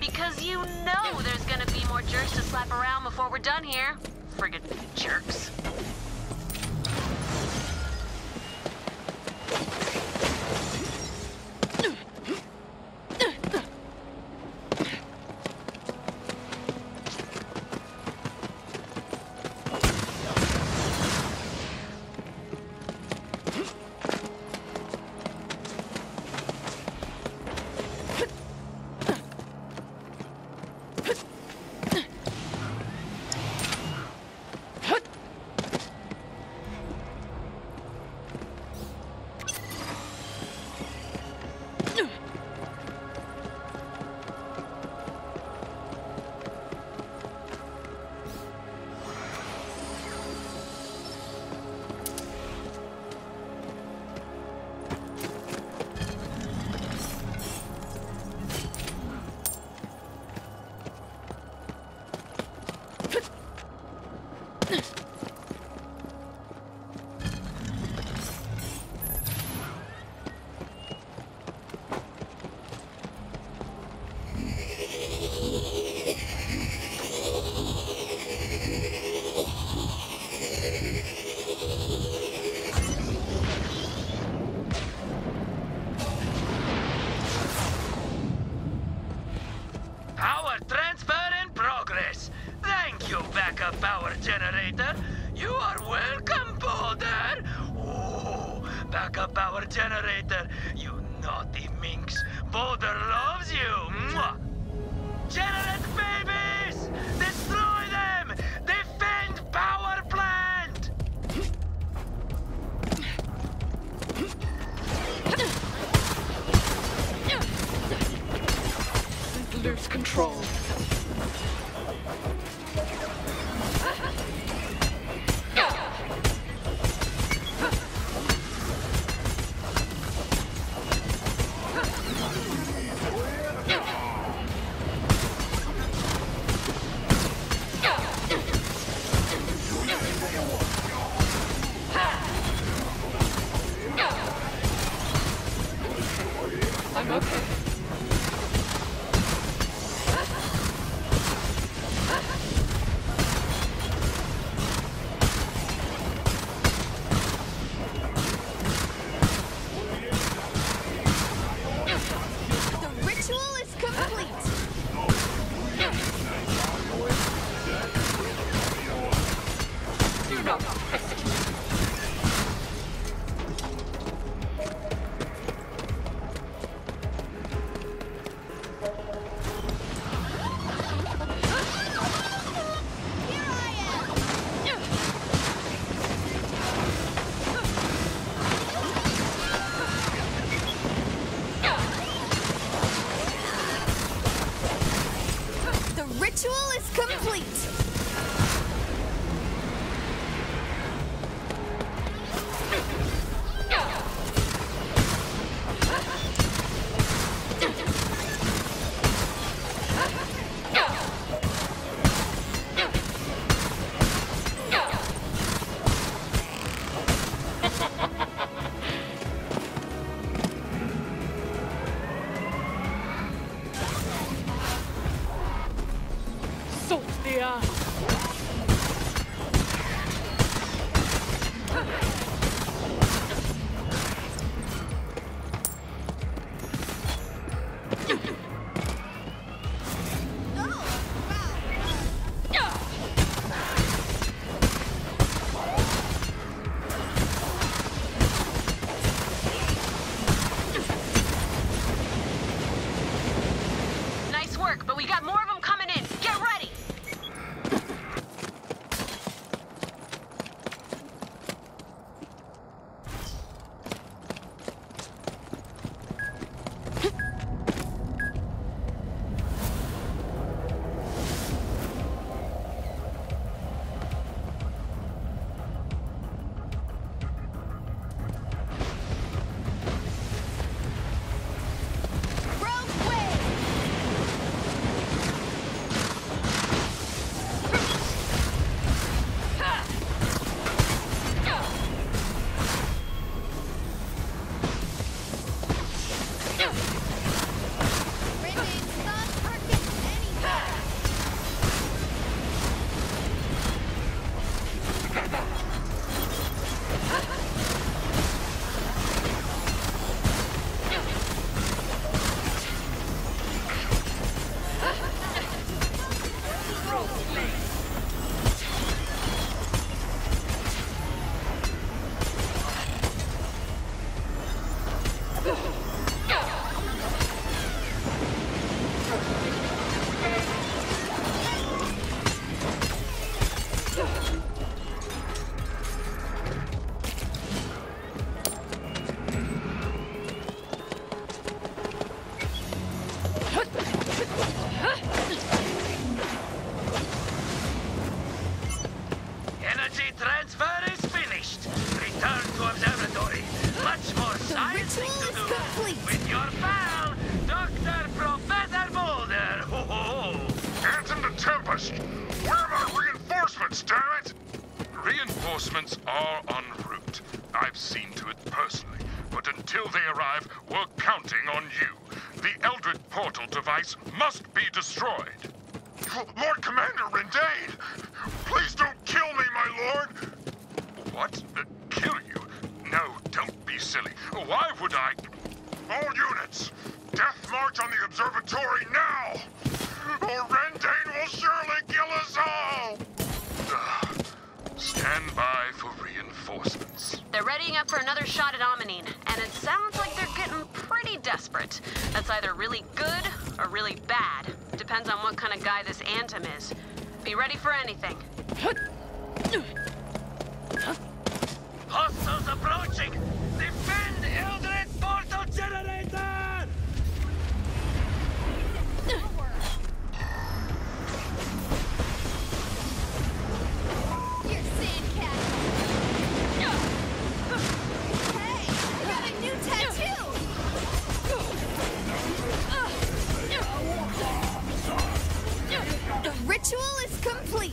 Because you know there's gonna be more jerks to slap around before we're done here. Friggin' jerks. Power transfer in progress. Thank you, backup power generator. You are welcome, Boulder. Oh, backup power generator. You naughty minx. Boulder loves you. Mwah. Generate babies! Destroy them! Defend power plant! Lose control. I'm okay. Ritual is complete! Nice work, but we got more of them coming in. Get ready! lost! Where are my reinforcements, damn it? Reinforcements are en route. I've seen to it personally. But until they arrive, we're counting on you. The Eldred portal device must be destroyed. Lord Commander Rendane! Please don't kill me, my lord! What? Kill you? No, don't be silly. Why would I? All units! Death march on the observatory now! Or Rendane will surely kill us all! Stand by for reinforcements. They're readying up for another shot at Amanine, and it sounds like they're getting pretty desperate. That's either really good or really bad. Depends on what kind of guy this Antum is. Be ready for anything. Hostiles approaching! Defend Eldred portal generator! Your sandcastle. Hey, I got a new tattoo. The ritual is complete.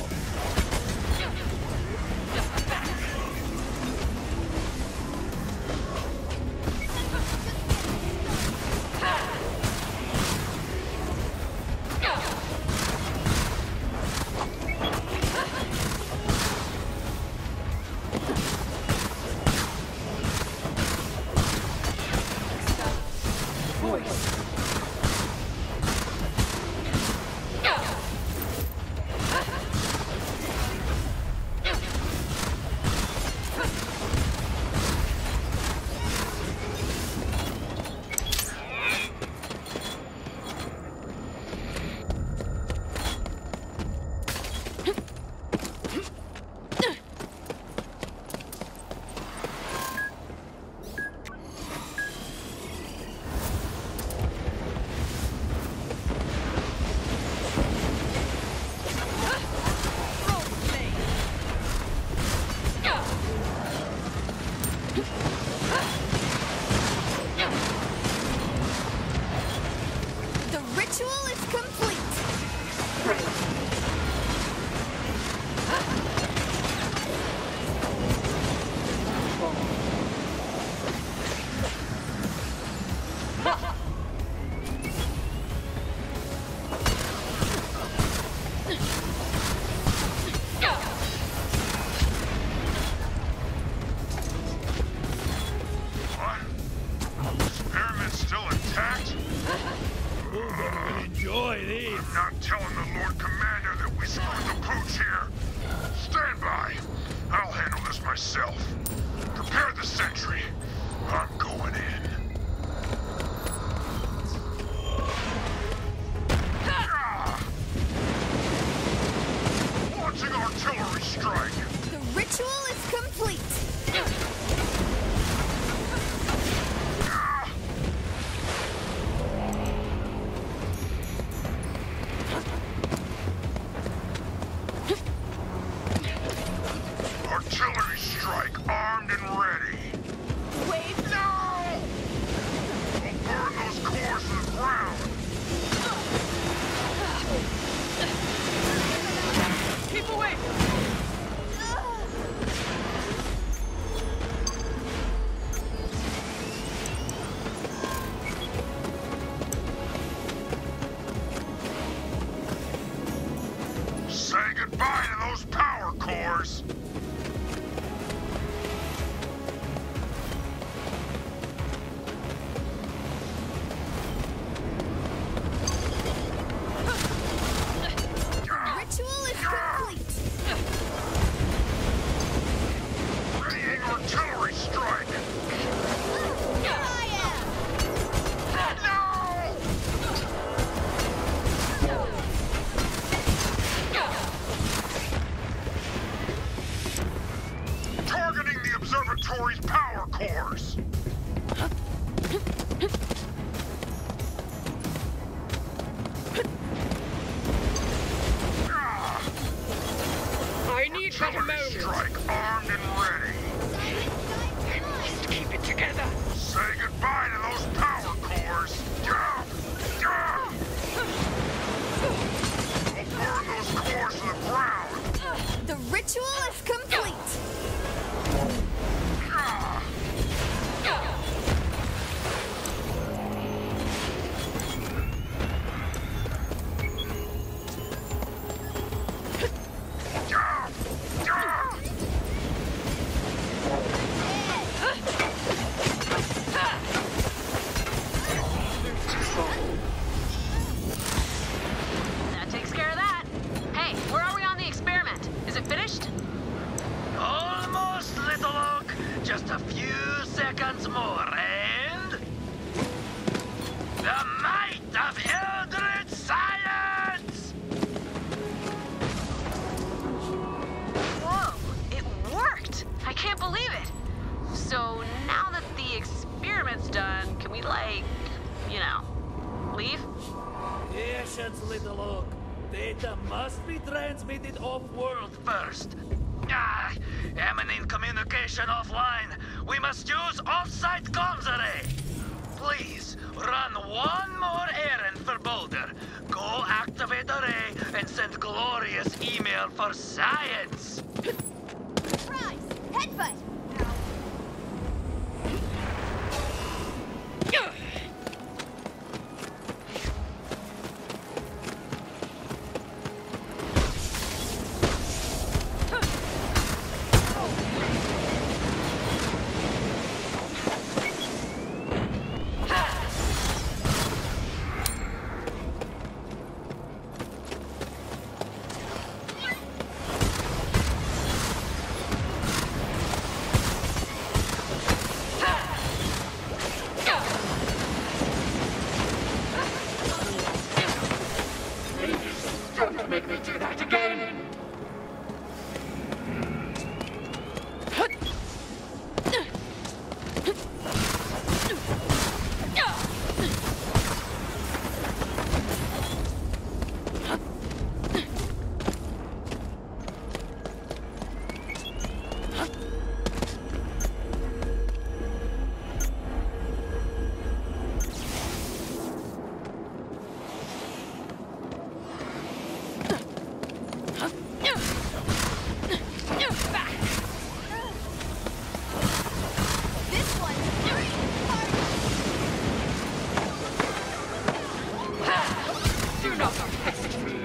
Prepare the sentry. I'm going in. Launching artillery strike. The ritual is complete. Artillery strike armed and ready. Wait, No! We'll burn those cores to the ground. Keep away! Say goodbye to those power cores. ritual is complete. Readying artillery strike. Here I am. No! ritual is complete. That takes care of that. Hey, where are we on the experiment? Is it finished? Almost, little oak. Just a few seconds more, and... the might of Eldritch science! Whoa, it worked! I can't believe it. So now that the experiment's done, can we, like, you know, leave? Patience, little oak. Data must be transmitted off-world first. Emanating communication offline. We must use off-site comms array. Please, run one more errand for Boulder. Go activate array and send glorious email for science. Surprise! Headbutt! Don't make me do that again! This one's free! Do not pest me!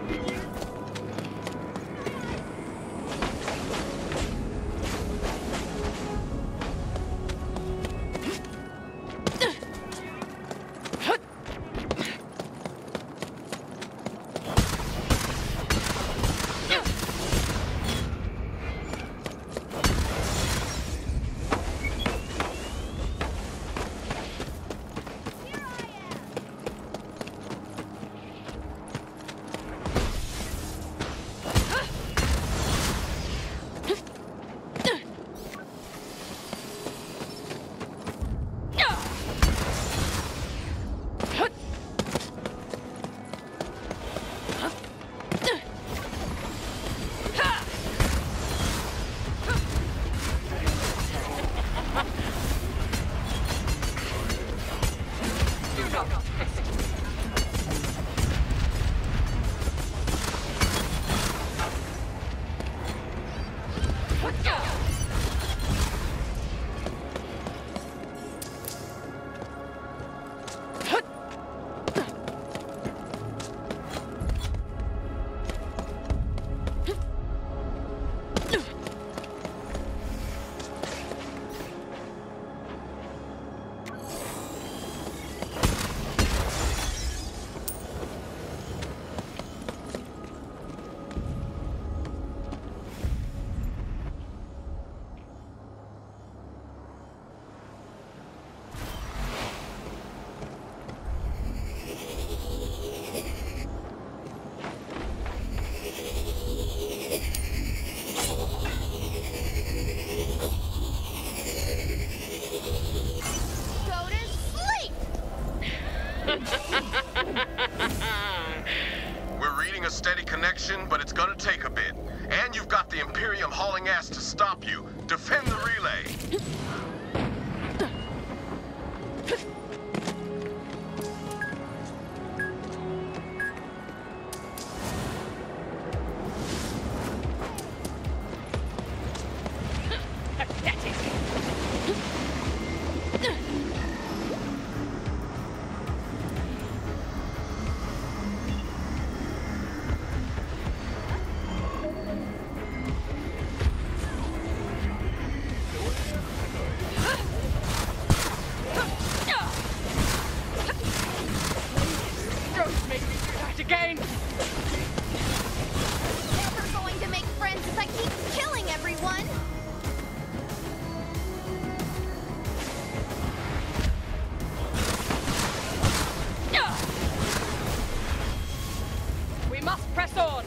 We're reading a steady connection, but it's gonna take a bit. And you've got the Imperium hauling ass to stop you. Defend the relay. again! Never going to make friends if I keep killing everyone! We must press on!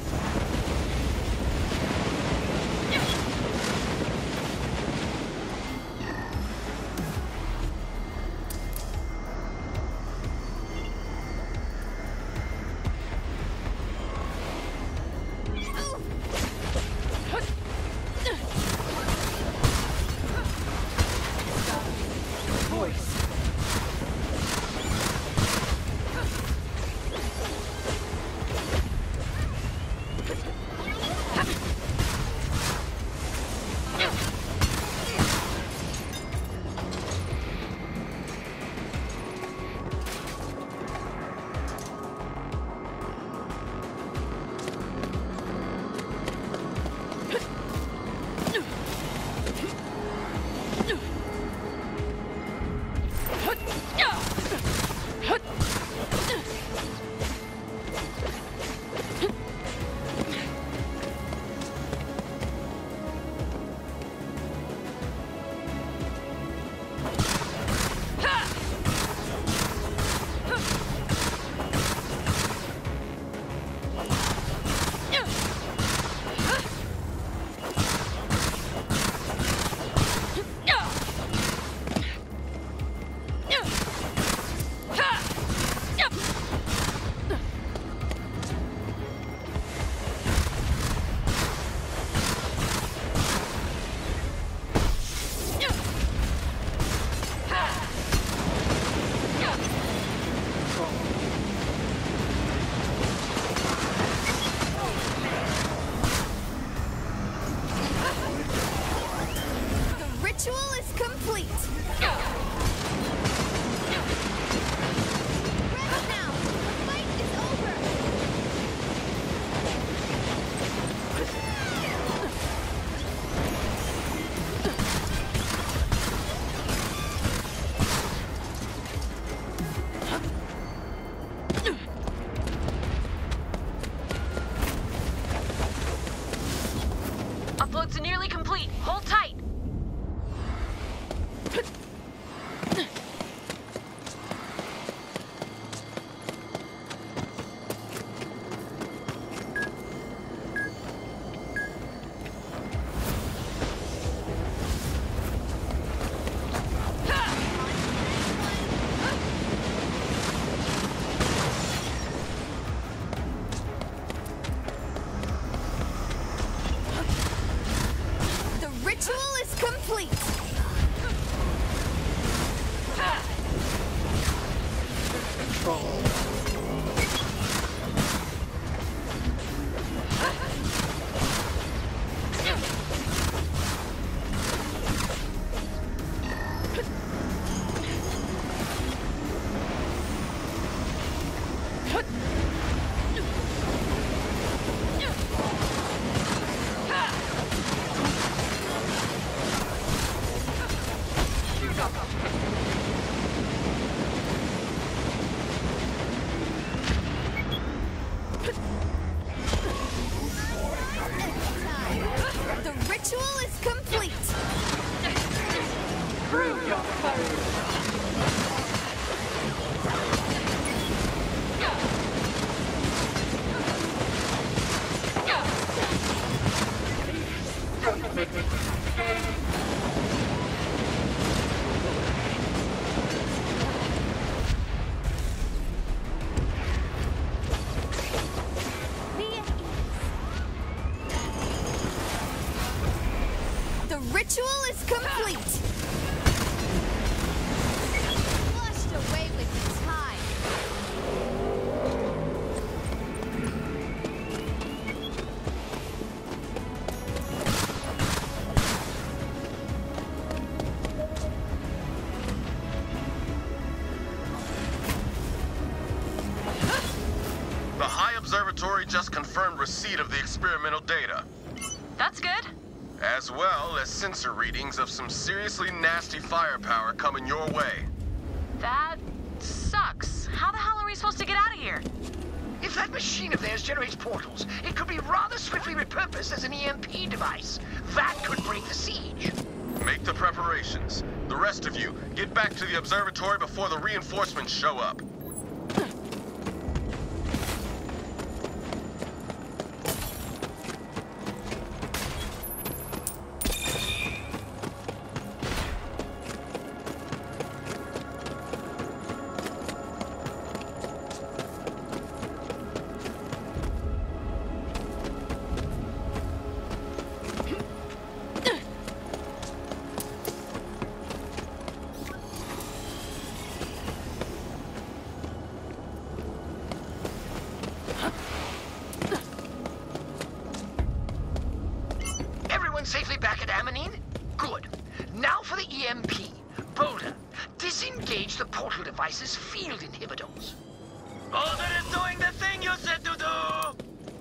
Uploads are nearly complete. Hold tight. Just confirmed receipt of the experimental data. That's good. As well as sensor readings of some seriously nasty firepower coming your way. That sucks. How the hell are we supposed to get out of here? If that machine of theirs generates portals, it could be rather swiftly repurposed as an EMP device. That could break the siege. Make the preparations. The rest of you, get back to the observatory before the reinforcements show up. Safely back at Ammonine? Good. Now for the EMP. Boulder, disengage the portal device's field inhibitors. Boulder is doing the thing you said to do!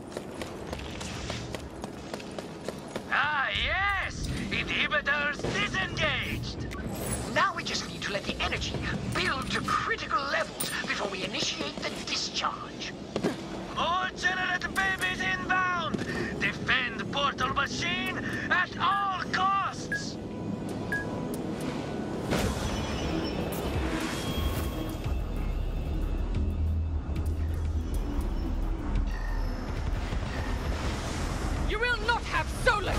Ah, yes! Inhibitors disengaged! Now we just need to let the energy build to critical levels before we initiate the discharge. More generate babies inbound! Defend portal machine at all costs! You will not have Solus!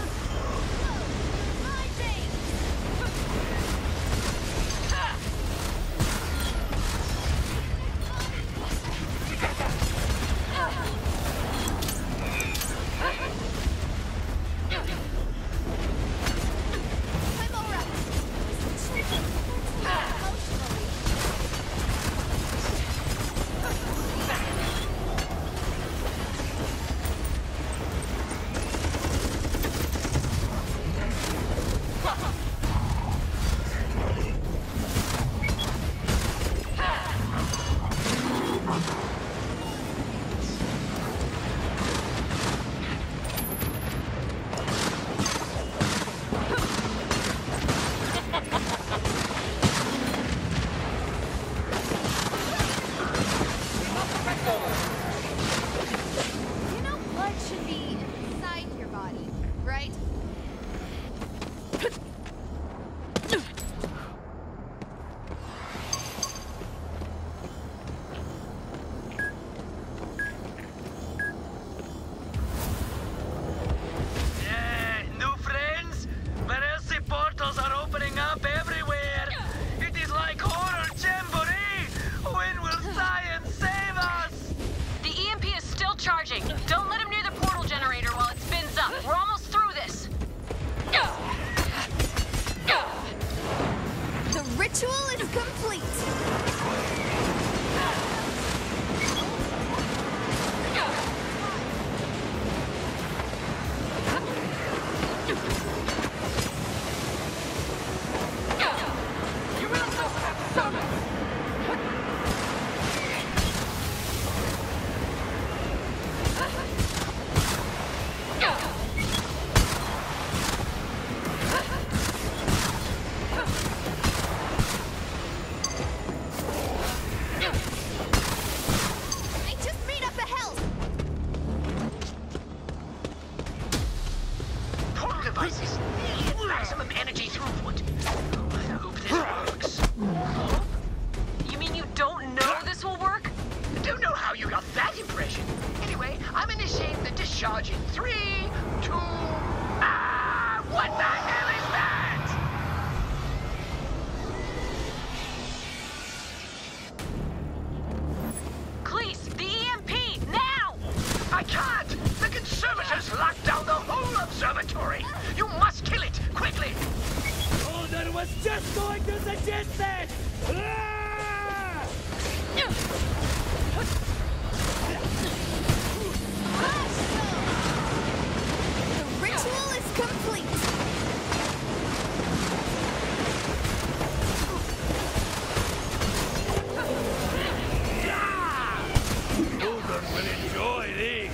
Don't let him near the portal generator while it spins up. We're almost through this. The ritual is complete. Devices nearly at maximum energy throughput. Oh, I hope this works. You mean you don't know this will work? I don't know how you got that impression. Anyway, I'm initiating the discharge in 3, 2... Ah! What the hell is that? Cleese, the EMP, now! I can't! The conservators locked down the whole observatory! You must kill it, quickly! Boulder was just going to suggest that! Ah! The ritual is complete. Boulder will enjoy these!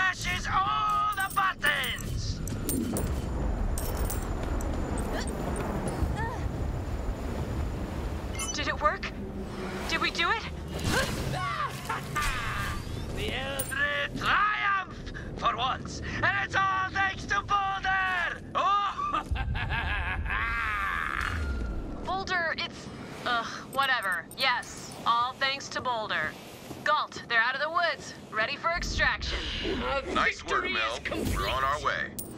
mashes all the buttons! Did it work? Did we do it? The Eldred triumph for once, and it's all thanks to Boulder! Oh! Boulder, it's... whatever. Yes, all thanks to Boulder. Galt, they're out of the woods, ready for extraction. Nice work, Mel. We're on our way.